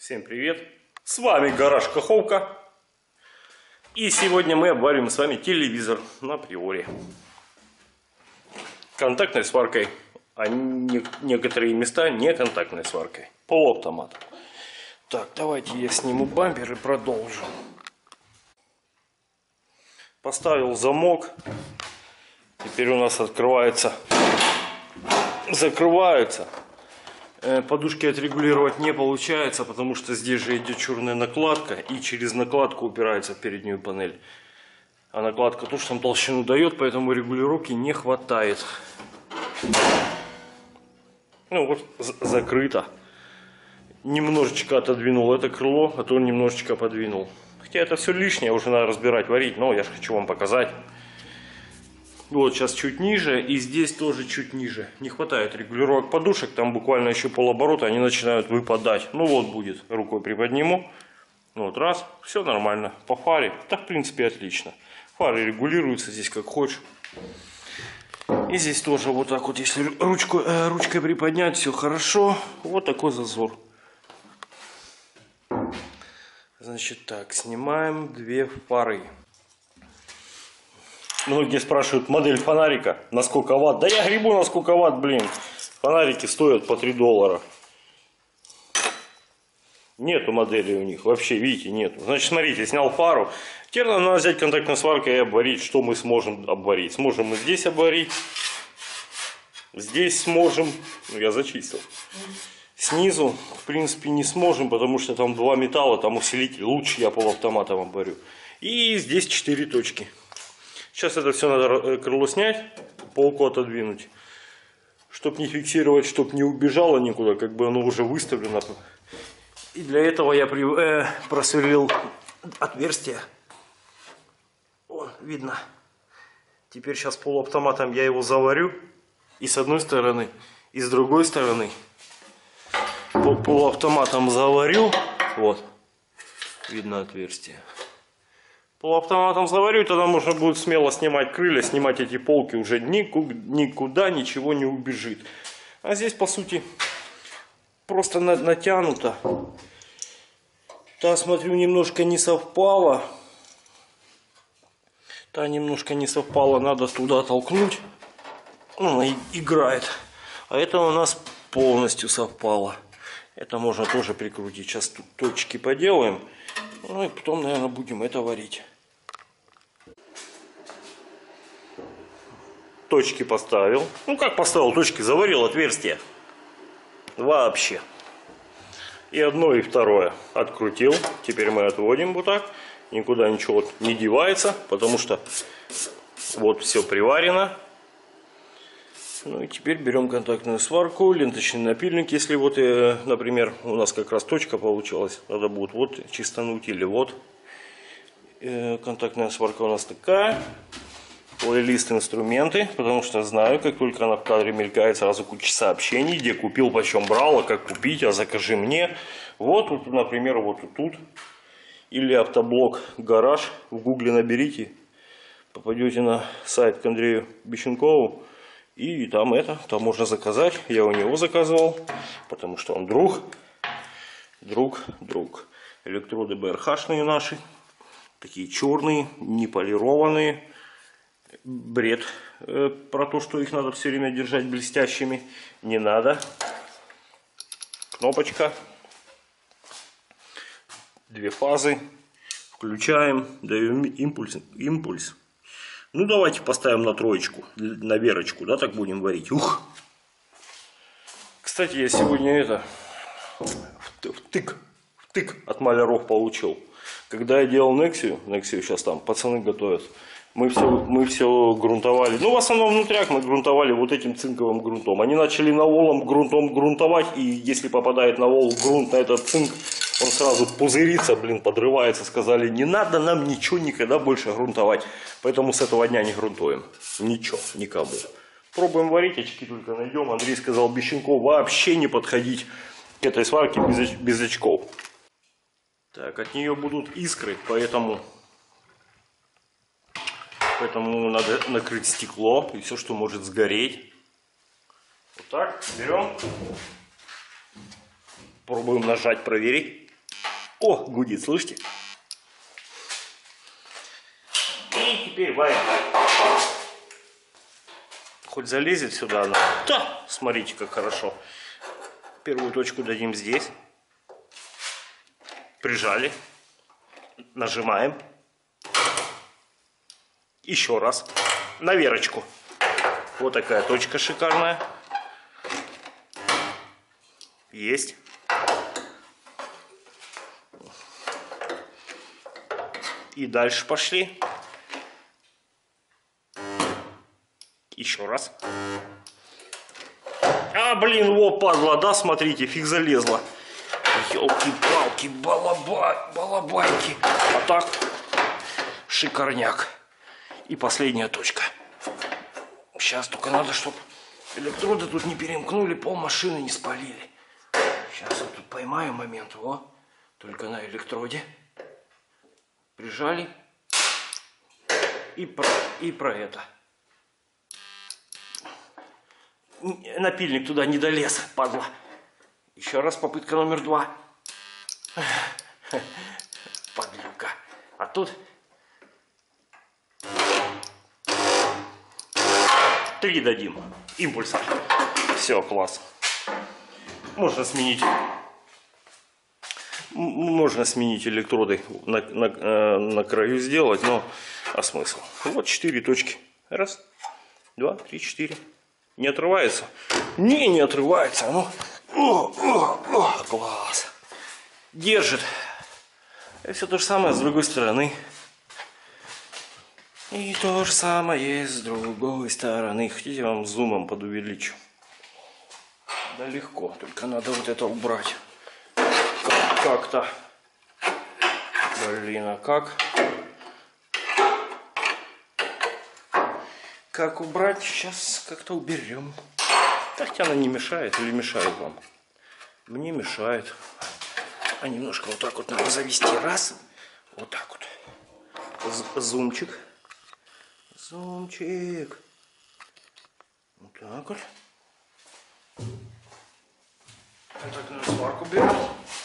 Всем привет! С вами Гараж Каховка. И сегодня мы обварим с вами телевизор на приоре. Контактной сваркой, а некоторые места не контактной сваркой. Полуавтомат. Так, давайте я сниму бампер и продолжу. Поставил замок. Теперь у нас открывается, закрывается. Подушки отрегулировать не получается, потому что здесь же идет черная накладка, и через накладку упирается в переднюю панель. А накладка тоже там толщину дает, поэтому регулировки не хватает. Ну вот, закрыто. Немножечко отодвинул это крыло, а то немножечко подвинул. Хотя это все лишнее, уже надо разбирать, варить, но я же хочу вам показать. Вот сейчас чуть ниже, и здесь тоже чуть ниже. Не хватает регулировок подушек, там буквально еще полоборота, они начинают выпадать. Ну вот будет, рукой приподниму. Вот раз, все нормально. По фаре, так в принципе отлично. Фары регулируются здесь как хочешь. И здесь тоже вот так вот, если ручкой приподнять, все хорошо. Вот такой зазор. Значит так, снимаем две фары. Многие спрашивают, модель фонарика на сколько ватт. Да я гребу на сколько ватт, блин. Фонарики стоят по $3. Нету модели у них. Вообще, видите, нету. Значит, смотрите, снял фару. Теперь нам надо взять контактной сваркой и обварить, что мы сможем обварить. Сможем мы здесь обварить. Здесь сможем. Ну, я зачистил. Снизу, в принципе, не сможем, потому что там два металла, там усилитель. Лучше я полуавтоматом обварю. И здесь 4 точки. Сейчас это все надо крыло снять, полку отодвинуть, чтобы не фиксировать, чтобы не убежало никуда, как бы оно уже выставлено. И для этого я просверлил отверстие. О, видно. Теперь сейчас полуавтоматом я его заварю. И с одной стороны, и с другой стороны. Полуавтоматом заварю. Вот. Видно отверстие. Полуавтоматом заварю, и тогда можно будет смело снимать крылья, снимать эти полки, уже никуда ничего не убежит. А здесь, по сути, просто натянуто. Та, смотрю, немножко не совпало. Надо туда толкнуть. Она играет. А это у нас полностью совпало. Это можно тоже прикрутить. Сейчас тут точки поделаем. Ну и потом, наверное, будем это варить. Точки поставил. Ну как поставил точки? Заварил отверстие. Вообще. И одно, и второе. Открутил. Теперь мы отводим вот так. Никуда ничего не девается. Потому что вот все приварено. Ну и теперь берем контактную сварку, ленточный напильник, если вот, например, у нас как раз точка получилась, надо будет вот чистануть или вот. Контактная сварка у нас такая. Плейлист инструменты, потому что знаю, как только она в кадре мелькает, сразу куча сообщений, где купил, почем брал, а как купить, а закажи мне. Вот тут, например, вот тут. Или автоблог гараж, в гугле наберите, попадете на сайт к Андрею Бещенкову. И там можно заказать. Я у него заказывал, потому что он друг. Электроды БРХшные наши. Такие черные, не полированные. Бред про то, что их надо все время держать блестящими. Не надо. Кнопочка. 2 фазы. Включаем. Даем импульс. Ну, давайте поставим на троечку, на верочку, да, так будем варить. Ух! Кстати, я сегодня втык от маляров получил. Когда я делал Нексию сейчас там пацаны готовят, мы все грунтовали. Ну, в основном внутряк мы грунтовали вот этим цинковым грунтом. Они начали наволом грунтом грунтовать, и если попадает навол грунт на этот цинк, он сразу пузырится, блин, подрывается. Сказали, не надо нам ничего никогда больше грунтовать. Поэтому с этого дня не грунтуем. Ничего, никому. Пробуем варить, очки только найдем. Андрей сказал, Бещенков, вообще не подходить к этой сварке без очков. Так, от нее будут искры, поэтому надо накрыть стекло и все, что может сгореть. Вот так, берем. Пробуем нажать, проверить. О, гудит, слышите? И теперь варим. Хоть залезет сюда она. Да, смотрите, как хорошо. Первую точку дадим здесь. Прижали. Нажимаем. Еще раз. На верочку. Вот такая точка шикарная. Есть. И дальше пошли. Еще раз. А, блин, во, падла, да, смотрите, фиг залезла. Ёлки-палки, балабайки. А так, шикарняк. И последняя точка. Сейчас только надо, чтобы электроды тут не перемкнули, пол машины не спалили. Сейчас вот тут поймаю момент. Во, только на электроде. Прижали. И про это. Напильник туда не долез, падла. Еще раз попытка номер 2. Подлюка. А тут 3 дадим импульса. Все, класс. Можно сменить электроды на краю сделать, но а смысл? Вот 4 точки. Раз, 2, 3, 4. Не отрывается? Не отрывается. Ну, класс. Держит. И все то же самое с другой стороны. И то же самое с другой стороны. Хотите, я вам зумом подувеличу? Да легко. Только надо вот это убрать. Как-то. Блин, а как? Как убрать? Сейчас как-то уберем. Хотя она не мешает или мешает вам? Мне мешает. А немножко вот так вот надо завести. Раз. Вот так вот. Зумчик. Зумчик. Вот так вот. Контактную сварку берем.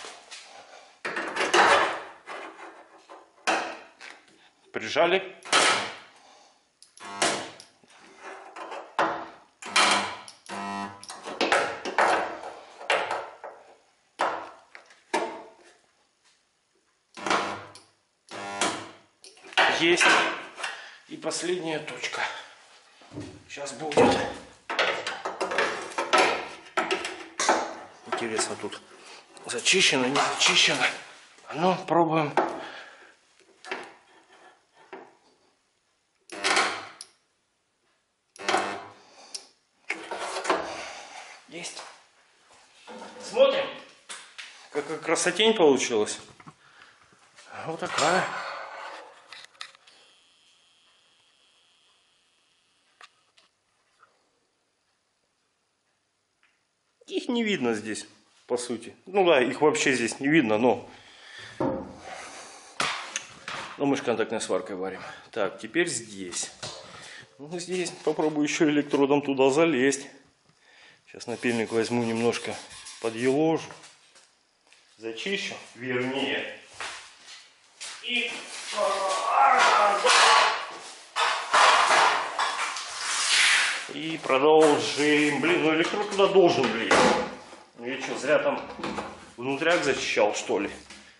Прижали. Есть. И последняя точка. Сейчас будет. Интересно, тут зачищено, не зачищено. Ну, пробуем. Есть. Смотрим, какая красотень получилась. Вот такая. Их не видно здесь, по сути. Ну да, их вообще здесь не видно, но мы же контактной сваркой варим. Так, теперь здесь. Ну, здесь попробую еще электродом туда залезть. Сейчас напильник возьму, немножко подъеложу. Зачищу, вернее. И продолжим. Блин, ну электрод туда должен влезть. Ну я что, зря там внутряк зачищал, что ли?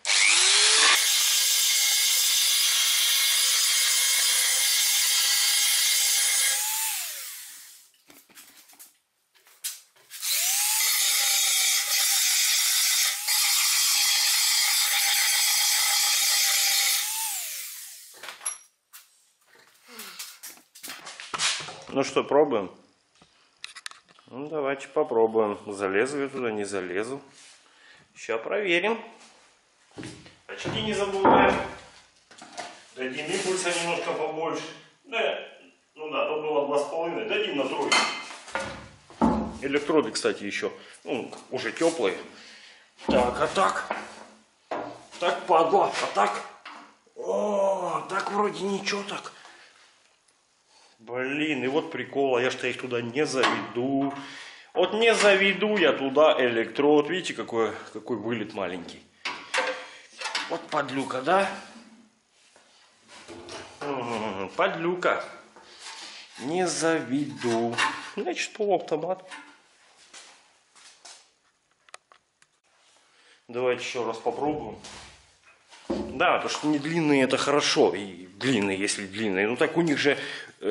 Ну что, пробуем? Ну, давайте попробуем. Залезу я туда, не залезу. Сейчас проверим. Очки не забываем. Дадим импульса немножко побольше. Да, ну да, тут было 2,5. Дадим на 3. Электроды, кстати, еще. Ну, уже теплые. Так, а так? Так, падла. А так? О, так вроде ничего так. Блин, и вот прикол, я их туда не заведу. Вот не заведу я туда электрод. Видите, какой вылет маленький. Вот подлюка, да? Подлюка. Не заведу. Значит, полуавтомат. Давайте еще раз попробуем. Да, то что не длинные, это хорошо. И длинные, если длинные. Ну так у них же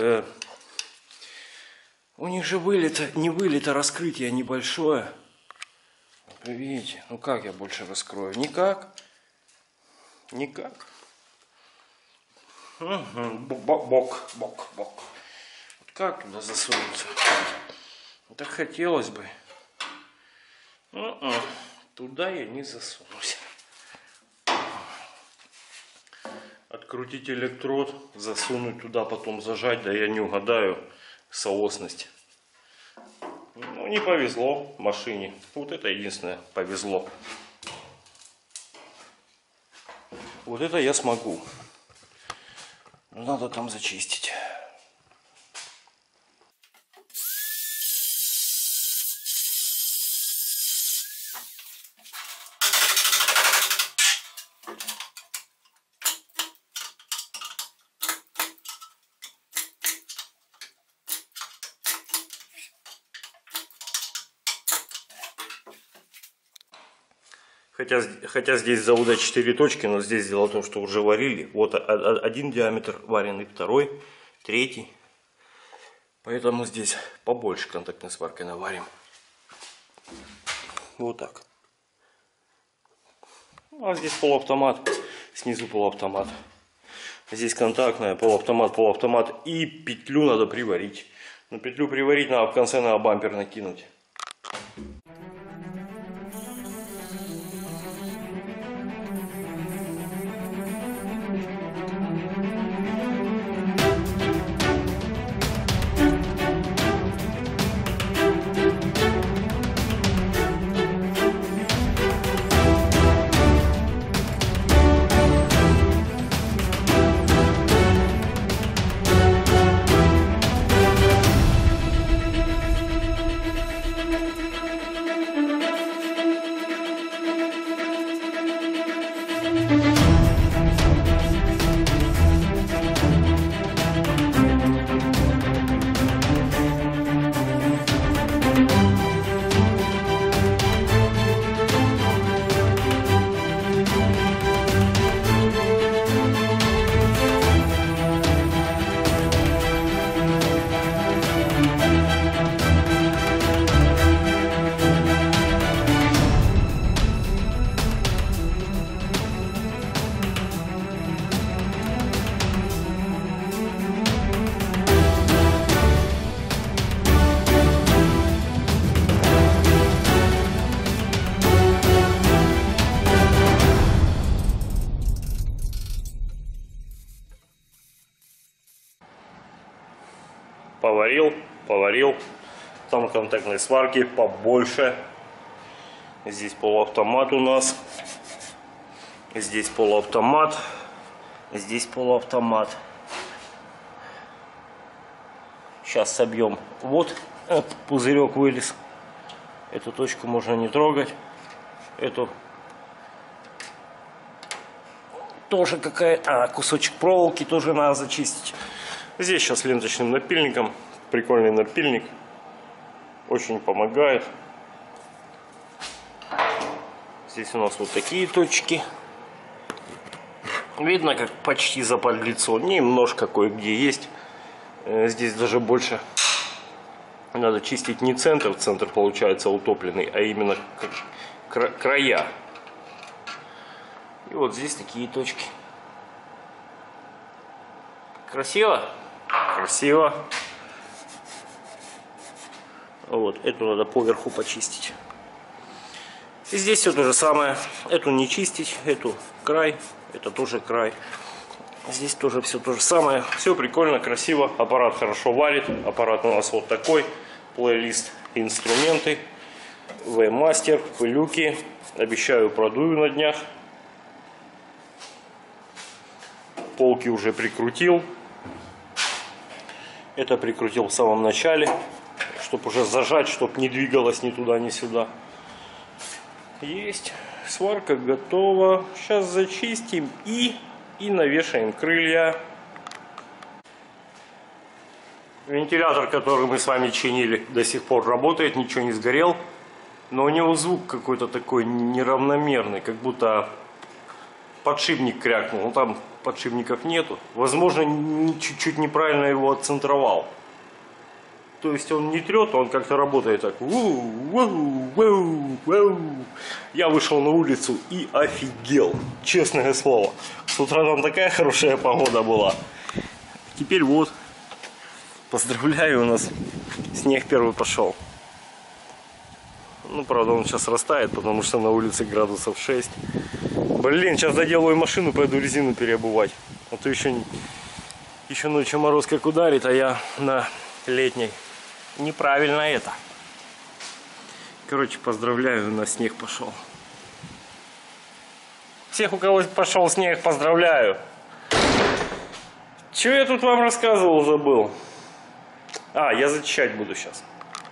не вылет, а раскрытие небольшое. Видите? Ну как я больше раскрою? Никак. Никак. Бок. Вот как туда засунуться? Так хотелось бы. Туда я не засунусь. Открутить электрод, засунуть туда, потом зажать, да я не угадаю соосность. Ну, не повезло машине. Вот это единственное повезло. Вот это я смогу. Но надо там зачистить. Хотя здесь завода 4 точки, но здесь дело в том, что уже варили. Вот один диаметр вареный, второй, третий. Поэтому здесь побольше контактной сваркой наварим. Вот так. А здесь полуавтомат, снизу полуавтомат. Здесь контактная, полуавтомат. И петлю надо приварить. Но петлю приварить надо в конце на бампер накинуть. Поварил. Там контактной сварки побольше. Здесь полуавтомат у нас. Здесь полуавтомат. Здесь полуавтомат. Сейчас собьем. Вот пузырек вылез. Эту точку можно не трогать. Эту тоже какая-то... кусочек проволоки тоже надо зачистить. Здесь сейчас ленточным напильником. Прикольный напильник. Очень помогает. Здесь у нас вот такие точки. Видно, как почти заподлицо. Немножко кое-где есть. Здесь даже больше надо чистить не центр. Центр получается утопленный, а именно края. И вот здесь такие точки. Красиво? Красиво. Вот, эту надо поверху почистить. И здесь все то же самое. Эту не чистить, эту край, это тоже край. Здесь тоже все то же самое. Все прикольно, красиво. Аппарат хорошо варит. Аппарат у нас вот такой. Плейлист инструменты. V-Master, пылюки. Обещаю, продую на днях. Полки уже прикрутил. Это прикрутил в самом начале, чтобы уже зажать, чтобы не двигалось ни туда, ни сюда. Есть. сварка готова. Сейчас зачистим и навешаем крылья. Вентилятор, который мы с вами чинили, до сих пор работает, ничего не сгорел. Но у него звук какой-то такой неравномерный, как будто подшипник крякнул. Ну там подшипников нету. Возможно, чуть-чуть неправильно его отцентровал. То есть он не трет, он как-то работает так. Я вышел на улицу и офигел. Честное слово. С утра там такая хорошая погода была. Теперь вот. Поздравляю, у нас снег первый пошел. Ну, правда, он сейчас растает, потому что на улице градусов 6. Блин, сейчас доделаю машину, пойду резину переобувать. А то еще ночью мороз как ударит, а я на летней. Неправильно это. Короче, поздравляю, у нас снег пошел. Всех, у кого пошел снег, поздравляю. Чего я тут вам рассказывал, забыл? А, я зачищать буду сейчас.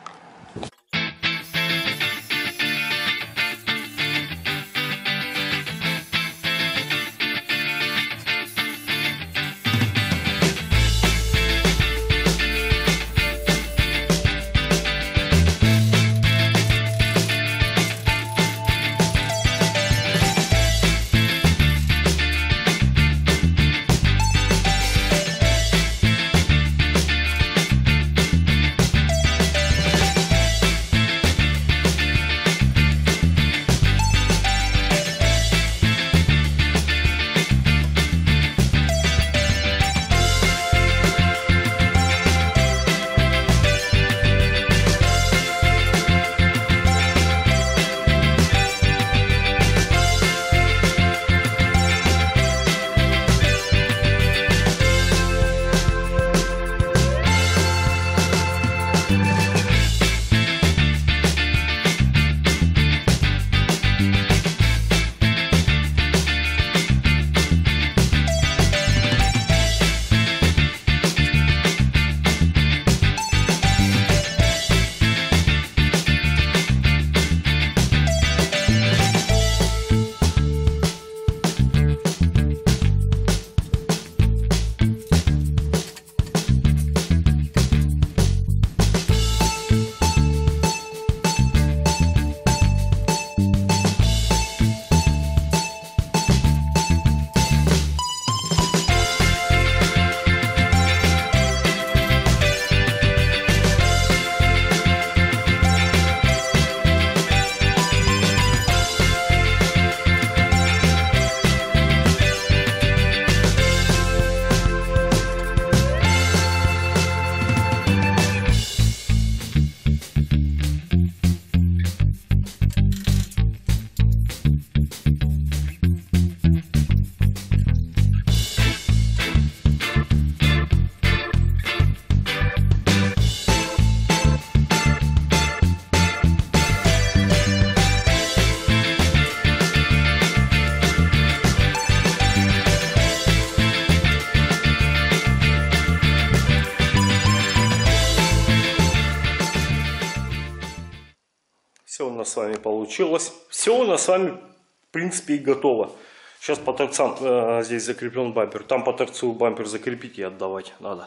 Все у нас с вами получилось. Все у нас с вами, в принципе, и готово. Сейчас по торцам здесь закреплен бампер. Там по торцу бампер закрепить и отдавать надо.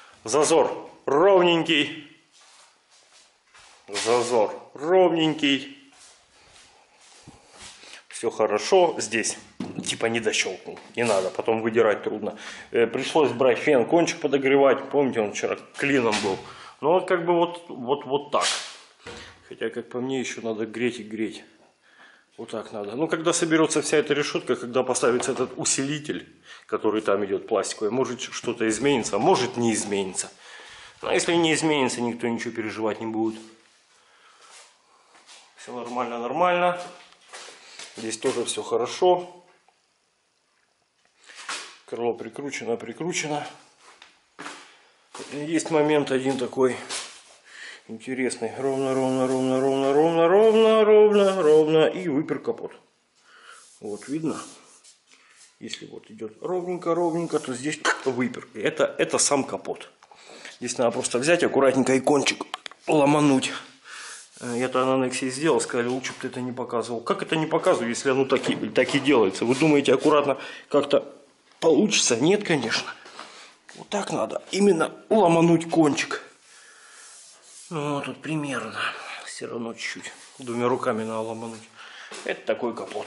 Зазор ровненький. Зазор ровненький. Все хорошо. Здесь типа не дощелкнул. Не надо, потом выдирать трудно. Пришлось брать фен, кончик подогревать. Помните, он вчера клином был. Ну вот как бы вот так. Хотя, как по мне, еще надо греть и греть. Вот так надо. Ну, когда соберется вся эта решетка, когда поставится этот усилитель, который там идет пластиковый, может что-то изменится, а может не изменится. Но если не изменится, никто ничего переживать не будет. Все нормально. Здесь тоже все хорошо. Крыло прикручено. Есть момент один такой интересный. Ровно. И выпер капот. Вот, видно? Если вот идет ровненько, то здесь выпер. Это сам капот. Здесь надо просто взять аккуратненько и кончик ломануть. Я-то на Nexia сделал, сказали, лучше бы ты это не показывал. Как это не показываю, если оно так и делается? Вы думаете, аккуратно как-то получится? Нет, конечно. Вот так надо. Именно ломануть кончик. Ну, тут примерно. Все равно чуть-чуть. Двумя руками надо ломануть. Это такой капот.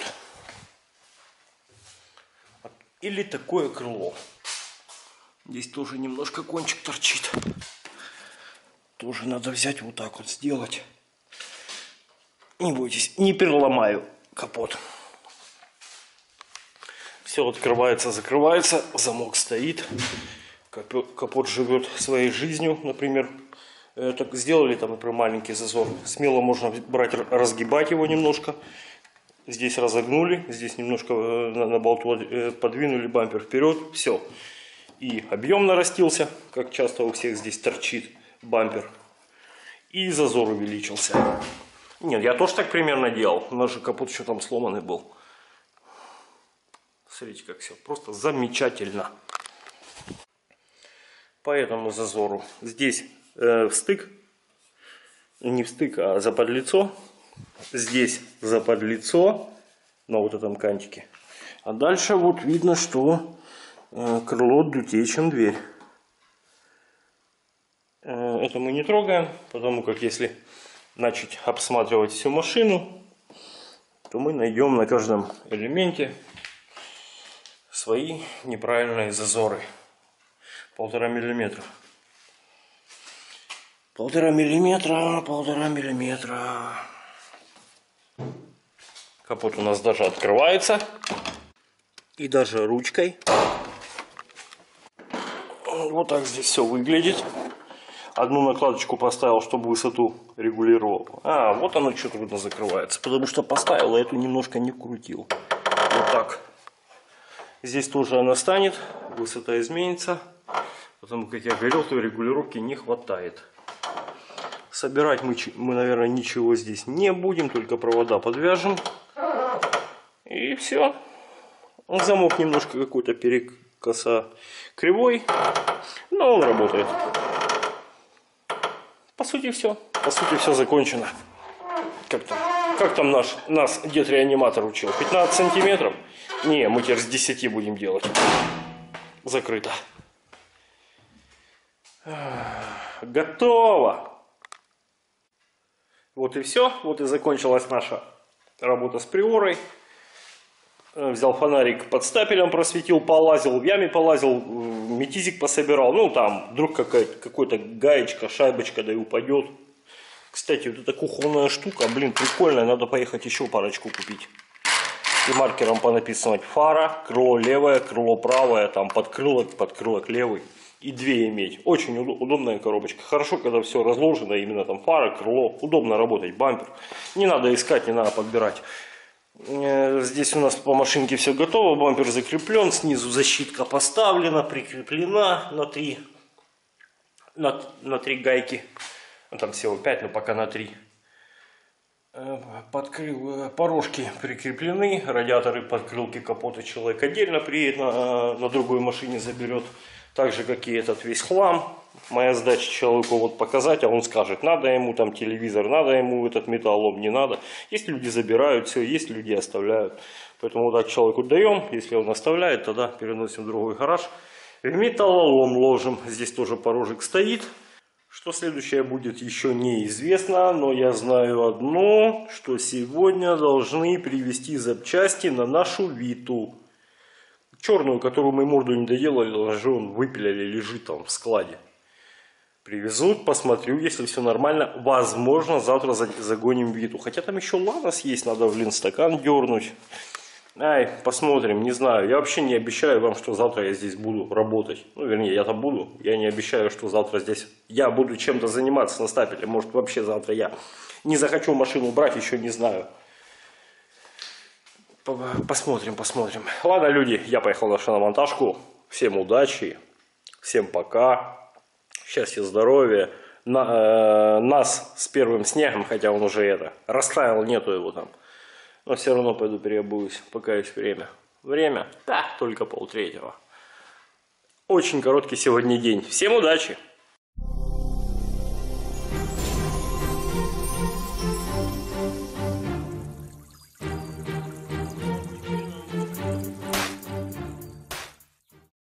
Или такое крыло. Здесь тоже немножко кончик торчит. Тоже надо взять вот так вот сделать. Не бойтесь, не переломаю капот. Все открывается, закрывается, замок стоит. Капот живет своей жизнью, например. Так сделали там, например, маленький зазор. Смело можно брать, разгибать его немножко. Здесь разогнули, здесь немножко на болту подвинули бампер вперед. Все. И объем нарастился, как часто у всех здесь торчит бампер. И зазор увеличился. Нет, я тоже так примерно делал. У нас же капот еще там сломанный был. Смотрите, как все. Просто замечательно. По этому зазору здесь встык. Не встык, а заподлицо. Здесь заподлицо. На вот этом кантике. А дальше вот видно, что крыло дутее, чем дверь. Это мы не трогаем, потому как если начать обсматривать всю машину, то мы найдем на каждом элементе свои неправильные зазоры. 1,5 миллиметра. 1,5 миллиметра, 1,5 миллиметра. Капот у нас даже открывается. И даже ручкой. Вот так здесь все выглядит. Одну накладочку поставил, чтобы высоту регулировал. А, вот оно что трудно закрывается. Потому что поставил, а эту немножко не крутил. Вот так. Здесь тоже она станет. Высота изменится. Потому как я говорил, то регулировки не хватает. Собирать мы, наверное, ничего здесь не будем. Только провода подвяжем. И все. Замок немножко какой-то перекоса кривой. Но он работает. По сути все. По сути все закончено. Как там нас дед-реаниматор учил? 15 сантиметров? Не, мы теперь с 10 будем делать. Закрыто. Готово. Вот и все. Вот и закончилась наша работа с приорой. Взял фонарик, под стапелем просветил, полазил, в яме полазил, метизик пособирал. Ну, там вдруг какой-то гаечка, шайбочка, да и упадет. Кстати, вот эта кухонная штука, блин, прикольная. Надо поехать еще парочку купить. И маркером понаписывать: фара, крыло левое, крыло правое, там подкрылок левый. И две иметь. Очень удобная коробочка. Хорошо, когда все разложено, именно там фара, крыло. Удобно работать, бампер. Не надо искать, не надо подбирать. Здесь у нас по машинке все готово, бампер закреплен, снизу защитка поставлена, прикреплена на 3 гайки, там всего 5, но пока на 3. Порожки прикреплены, радиаторы, подкрылки капота человек отдельно приедет, на другой машине заберет, так же как и этот весь хлам. Моя задача человеку вот показать, а он скажет, надо ему там телевизор, надо ему этот металлолом, не надо. Есть люди забирают все, есть люди оставляют. Поэтому вот так человеку даем, если он оставляет, тогда переносим в другой гараж. В металлолом ложим, здесь тоже порожек стоит. Что следующее будет, еще неизвестно, но я знаю одно, что сегодня должны привезти запчасти на нашу Виту. Черную, которую мы морду не доделали, даже он выпилили, лежит там в складе. Привезут, посмотрю, если все нормально. Возможно, завтра загоним Виту. Хотя там еще Ланос есть, надо, блин, стакан дернуть. Ай, посмотрим, не знаю. Я вообще не обещаю вам, что завтра я здесь буду работать. Ну, вернее, я там буду. Я не обещаю, что завтра здесь я буду чем-то заниматься на стапеле. Может, вообще завтра я не захочу машину брать, еще не знаю. Посмотрим. Ладно, люди, я поехал на шиномонтажку. Всем удачи, всем пока. Счастья, здоровья. Нас с первым снегом, хотя он уже растаял, нету его там. Но все равно пойду переобуюсь, пока есть время. Время? Да, только 2:30. Очень короткий сегодня день. Всем удачи!